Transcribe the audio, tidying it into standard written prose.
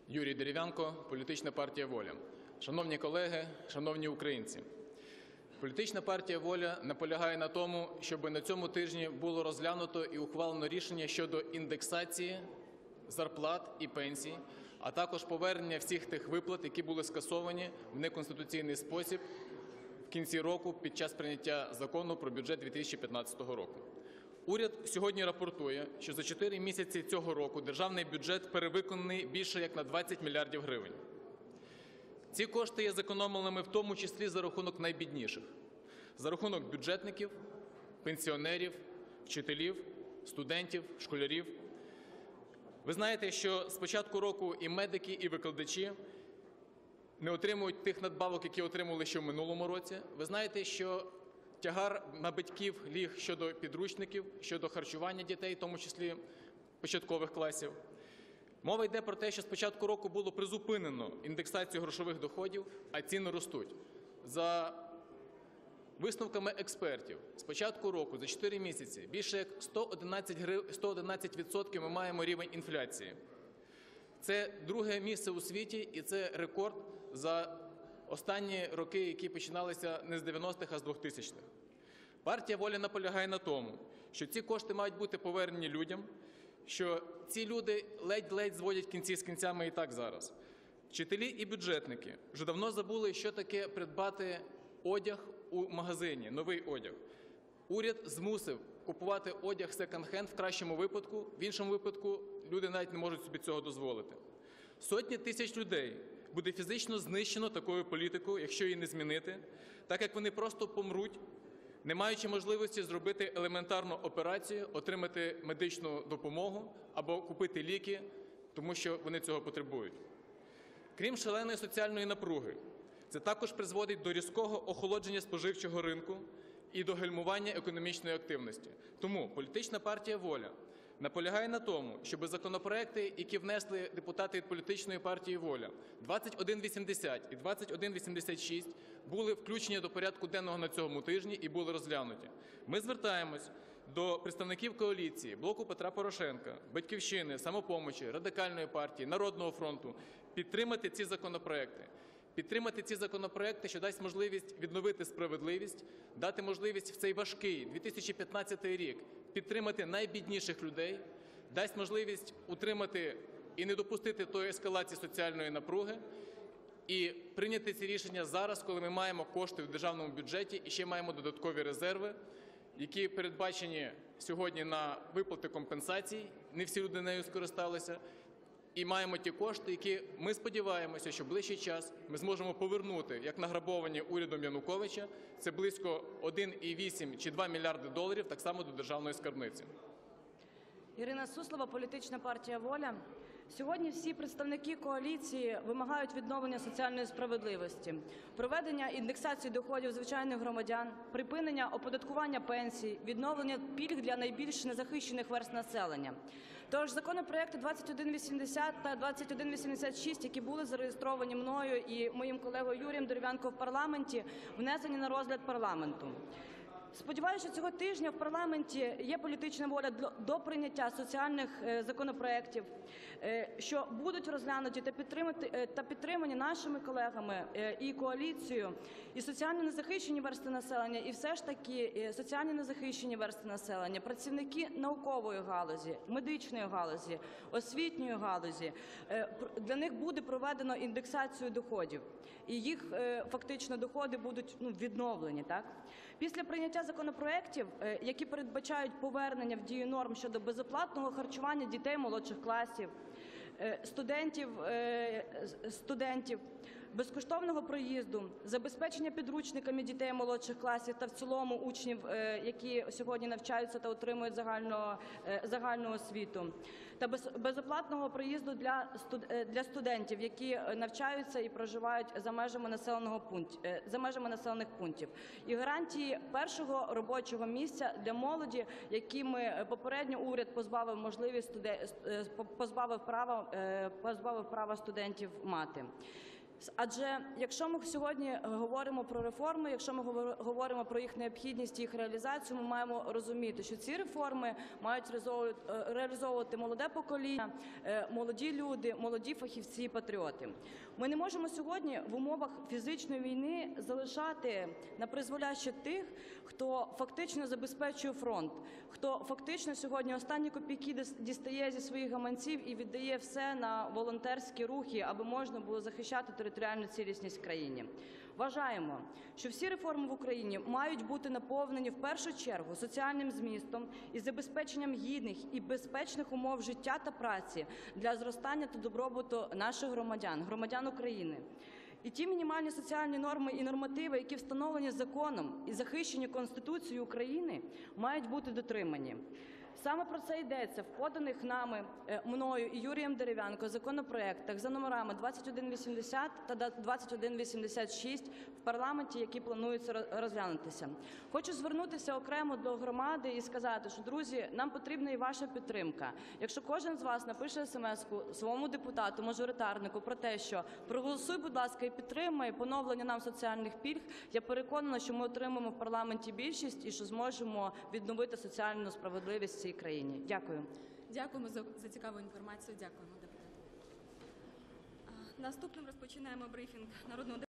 Юрій Дерев'янко, політична партія «Воля». Шановні колеги, шановні українці, політична партія «Воля» наполягає на тому, щоб на цьому тижні було розглянуто і ухвалено рішення щодо індексації зарплат і пенсій, а також повернення всіх тих виплат, які були скасовані в неконституційний спосіб в кінці року під час прийняття Закону про бюджет 2015 року. Уряд сьогодні рапортує, що за 4 місяці цього року державний бюджет перевиконаний більше як на 20 мільярдів гривень. Ці кошти є зекономленими в тому числі за рахунок найбідніших, за рахунок бюджетників, пенсіонерів, вчителів, студентів, школярів. Ви знаєте, що з початку року і медики, і викладачі не отримують тих надбавок, які отримували ще в минулому році. Ви знаєте, що тягар на батьків ліг щодо підручників, щодо харчування дітей, в тому числі початкових класів. Мова йде про те, що з початку року було призупинено індексацію грошових доходів, а ціни ростуть. За висновками експертів, з початку року, за 4 місяці, більше як 111% ми маємо рівень інфляції. Це друге місце у світі і це рекорд за останні роки, які починалися не з 90-х, а з 2000-х. Партія «Воля» наполягає на тому, що ці кошти мають бути повернені людям, що ці люди ледь-ледь зводять кінці з кінцями і так зараз. Вчителі і бюджетники вже давно забули, що таке придбати одяг у магазині, новий одяг. Уряд змусив купувати одяг секонд-хенд в кращому випадку, в іншому випадку люди навіть не можуть собі цього дозволити. Сотні тисяч людей буде фізично знищено такою політикою, якщо її не змінити, так як вони просто помруть, не маючи можливості зробити елементарну операцію, отримати медичну допомогу або купити ліки, тому що вони цього потребують. Крім шаленої соціальної напруги, це також призводить до різкого охолодження споживчого ринку і до гальмування економічної активності. Тому політична партія «Воля» наполягає на тому, щоб законопроекти, які внесли депутати від політичної партії «Воля», 2180 і 2186, були включені до порядку денного на цьому тижні і були розглянуті. Ми звертаємось до представників коаліції, «Блоку Петра Порошенка», «Батьківщини», «Самопомочі», Радикальної партії, «Народного фронту» підтримати ці законопроекти. Підтримати ці законопроекти, що дасть можливість відновити справедливість, дати можливість в цей важкий 2015 рік підтримати найбідніших людей, дасть можливість утримати і не допустити тої ескалації соціальної напруги і прийняти ці рішення зараз, коли ми маємо кошти в державному бюджеті і ще маємо додаткові резерви, які передбачені сьогодні на виплати компенсацій, не всі люди нею скористалися, і маємо ті кошти, які, ми сподіваємося, що в ближчий час ми зможемо повернути, як награбовані урядом Януковича, це близько 1,8 чи 2 мільярди доларів, так само до державної скарбниці. Ірина Суслова, політична партія «Воля». Сьогодні всі представники коаліції вимагають відновлення соціальної справедливості, проведення індексації доходів звичайних громадян, припинення оподаткування пенсій, відновлення пільг для найбільш незахищених верств населення. Тож законопроекти 2180 та 2186, які були зареєстровані мною і моїм колегою Юрієм Дерев'янко в парламенті, внесені на розгляд парламенту. Сподіваюся, що цього тижня в парламенті є політична воля до прийняття соціальних законопроєктів, що будуть розглянуті та підтримані нашими колегами і коаліцією, і соціально незахищені верстви населення, і все ж таки соціально незахищені верстви населення, працівники наукової галузі, медичної галузі, освітньої галузі. Для них буде проведено індексацію доходів, і їх фактично доходи будуть відновлені. Так? Після прийняття законопроєктів, які передбачають повернення в дію норм щодо безоплатного харчування дітей молодших класів, студентів, безкоштовного проїзду, забезпечення підручниками дітей молодших класів та в цілому учнів, які сьогодні навчаються та отримують загальну освіту, та безоплатного проїзду для студентів, які навчаються і проживають за межами населених пунктів, і гарантії першого робочого місця для молоді, якими попередньо уряд позбавив права студентів мати. Адже якщо ми сьогодні говоримо про реформи, якщо ми говоримо про їх необхідність, їх реалізацію, ми маємо розуміти, що ці реформи мають реалізовувати молоде покоління, молоді люди, молоді фахівці і патріоти. Ми не можемо сьогодні в умовах фізичної війни залишати на призволяще тих, хто фактично забезпечує фронт, хто фактично сьогодні останні копійки дістає зі своїх гаманців і віддає все на волонтерські рухи, аби можна було захищати територіальну цілісність в країні. Вважаємо, що всі реформи в Україні мають бути наповнені в першу чергу соціальним змістом і забезпеченням гідних і безпечних умов життя та праці для зростання та добробуту наших громадян України. І ті мінімальні соціальні норми і нормативи, які встановлені законом і захищені Конституцією України, мають бути дотримані. Саме про це йдеться в поданих мною і Юрієм Дерев'янко законопроектах за номерами 2180 та 2186 в парламенті, які плануються розглянутися. Хочу звернутися окремо до громади і сказати, що, друзі, нам потрібна і ваша підтримка. Якщо кожен з вас напише смс-ку своєму депутату, мажоритарнику про те, що проголосуй, будь ласка, і підтримай поновлення нам соціальних пільг, я переконана, що ми отримаємо в парламенті більшість і що зможемо відновити соціальну справедливість в цій країні. Дякую. Дякуємо за цікаву інформацію. Дякуємо, депутат. Наступним розпочинаємо брифінг народного депутата.